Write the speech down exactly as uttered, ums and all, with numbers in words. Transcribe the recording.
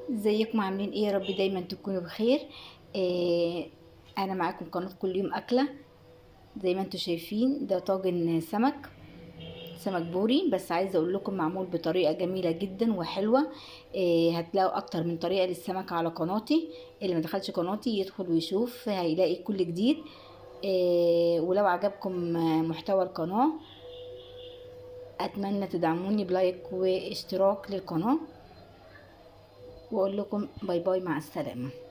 ازيكم عاملين ايه؟ يا رب دايما تكونوا بخير. إيه انا معاكم قناه كل يوم اكله. زي ما انتم شايفين ده طاجن سمك سمك بوري، بس عايزه اقول لكم معمول بطريقه جميله جدا وحلوه. إيه هتلاقوا اكتر من طريقه للسمك على قناتي، اللي ما دخلش قناتي يدخل ويشوف هيلاقي كل جديد. إيه ولو عجبكم محتوى القناه اتمنى تدعموني بلايك واشتراك للقناه، واقول لكم باي باي، مع السلامه.